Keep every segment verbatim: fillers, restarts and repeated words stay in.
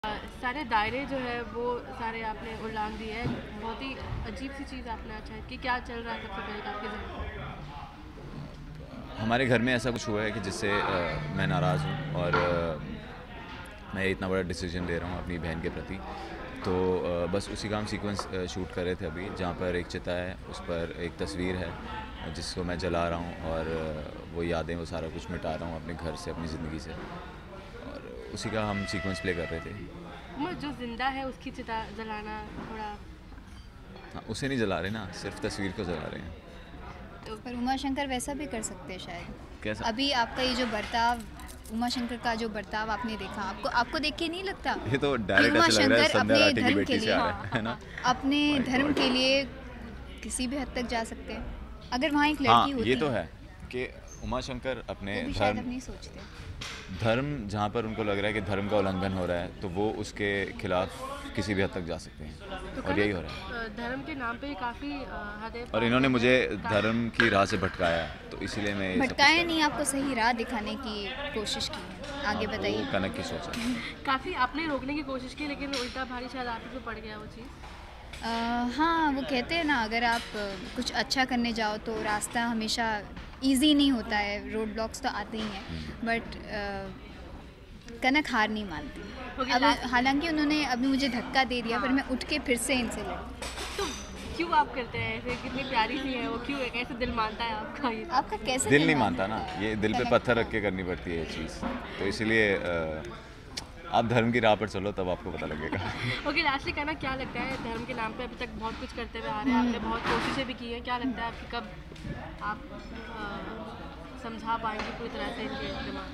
सारे दायरे जो है वो सारे आपने उल्लांघ दिए है। बहुत ही अजीब सी चीज़ आपने अच्छा है कि क्या चल रहा है सबसे पहले आपके ज़हन में? हमारे घर में ऐसा कुछ हुआ है कि जिससे आ, मैं नाराज़ हूँ और आ, मैं इतना बड़ा डिसीजन ले रहा हूँ अपनी बहन के प्रति। तो आ, बस उसी का हम सीक्वेंस शूट कर रहे थे अभी, जहाँ पर एक चिता है, उस पर एक तस्वीर है जिसको मैं जला रहा हूँ और वो यादें, वो सारा कुछ मिटा रहा हूँ अपने घर से, अपनी ज़िंदगी से। और उसी का हम सीक्वेंस प्ले कर रहे थे। जो जिंदा है उसकी चिता जलाना थोड़ा। हाँ, उसे नहीं जला रहे ना, सिर्फ तस्वीर को जला रहे हैं। तो पर उमा शंकर वैसा भी कर सकते हैं शायद। कैसा? अभी आपका ये जो बर्ताव, उमा शंकर का जो बर्ताव आपने देखा, आपको आपको देख के नहीं लगता ये तो डायरेक्ट ऐसे लग रहा है संध्या राठी की बेटी से आ रहा है, है ना? अपने धर्म के लिए किसी भी हद तक जा सकते हैं अगर वहाँ एक लड़की हाँ, होती। ये तो है कि उमा शंकर अपने वो भी धर्म शायद नहीं सोचते। धर्म जहाँ पर उनको लग रहा है कि धर्म का उल्लंघन हो रहा है, तो वो उसके खिलाफ किसी भी हद तक जा सकते हैं। तो और यही हो रहा है। धर्म के नाम पे काफ़ी हदें और इन्होंने मुझे धर्म की राह से भटकाया, तो इसीलिए मैं ये सब भटकाया नहीं, आपको सही राह दिखाने की कोशिश की है। आगे बताइए। वो कनक की सोच है। काफ़ी आपने रोकने की कोशिश की, लेकिन उल्टा भारी शायद आप ही पे पड़ गया वो चीज़। आ, हाँ, वो कहते हैं ना, अगर आप कुछ अच्छा करने जाओ तो रास्ता हमेशा इजी नहीं होता है, रोड ब्लॉक्स तो आते ही हैं, बट कनक हार नहीं मानती। अब हालांकि उन्होंने अभी मुझे धक्का दे दिया, पर मैं उठ के फिर से इनसे लड़ी। तो क्यों आप करते हैं ऐसे? कितनी प्यारी सी है वो, क्यों कैसे दिल मानता है आपका? ये आपका कैसे दिल नहीं मानता ना, ये दिल पे पत्थर रख के करनी पड़ती है ये चीज़। तो इसलिए आप धर्म की राह पर चलो, तब आपको पता लगेगा। ओके, लास्टली कहना क्या लगता है, धर्म के नाम पे अभी तक बहुत कुछ करते हुए आ रहे हैं, आपने बहुत कोशिशें भी की हैं, क्या लगता है आपकी कब आप समझा पाएंगे पूरी तरह से इनके दिमाग?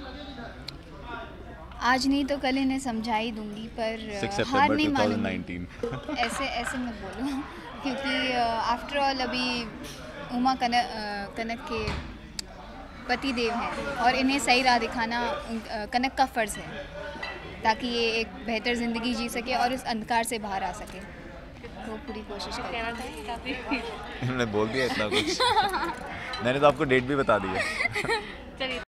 आज नहीं तो कल इन्हें समझा ही दूंगी, पर हार नहीं मानूंगी। ऐसे ऐसे मैं बोलूँ क्योंकि आफ्टर ऑल अभी उमा कनक कनक के पति देव हैं और इन्हें सही राह दिखाना कनक का फ़र्ज़ है, ताकि ये एक बेहतर ज़िंदगी जी सके और इस अंधकार से बाहर आ सके। तो पूरी कोशिश कहना चाहिए काफ़ी। इन्होंने बोल दिया इतना कुछ। मैंने तो आपको डेट भी बता दी है। चलिए।